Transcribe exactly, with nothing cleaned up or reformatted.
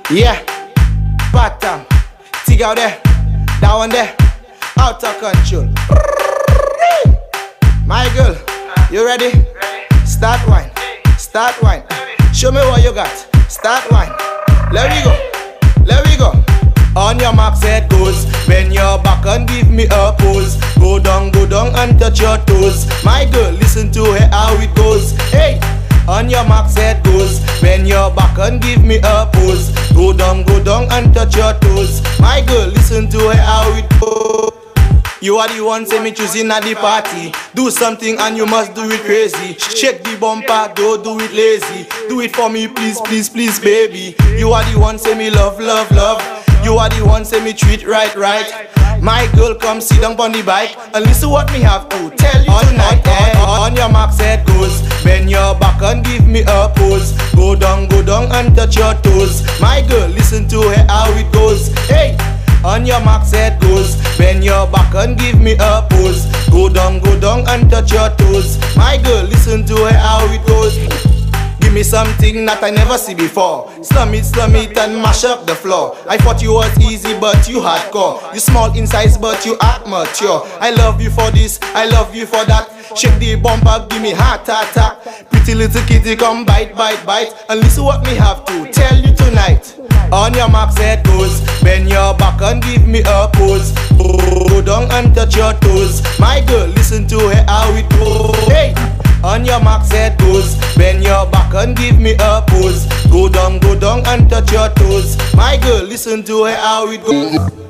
Yeah, bottom, dig out there, that one there, out of control. My girl, you ready? Start wine, start wine. Show me what you got. Start wine. Let me go, let me go. On your mark, set goes. Bend your back and give me a pose. Go down, go down and touch your toes. My girl, listen to it, how it goes. Hey. On your mark, set goes. Bend your back and give me a pose. Go down, go down and touch your toes. My girl, listen to it, how it goes. You are the one say me choosing at the party. Do something and you must do it crazy. Shake the bumper, don't do it lazy. Do it for me, please, please, please, baby. You are the one say me love, love, love. You are the one say me treat right, right. My girl, come sit down on the bike and listen what me have to tell you tonight. On, on your mark, set goes. Bend your back and give me a pose. Go down, go down and touch your toes. My girl, listen to it, how it goes. Hey. On your mark, set goes. Bend your back and give me a pose. Go down, go down and touch your toes. My girl, listen to it, how it goes. Give me something that I never see before. Slum it, slum it and mash up the floor. I thought you was easy but you hardcore. You small in size but you act mature. I love you for this, I love you for that. Shake the bumper, give me heart attack. Pretty little kitty, come bite, bite, bite. And listen what me have to tell you tonight. On your mark, set goes. Bend your back and give me a pose. Go down and touch your toes. My girl, listen to it, how it goes. Hey! On your mark, set goes. Bend your back and give me a pose. Go down, go down and touch your toes. My girl, listen to it, how it goes.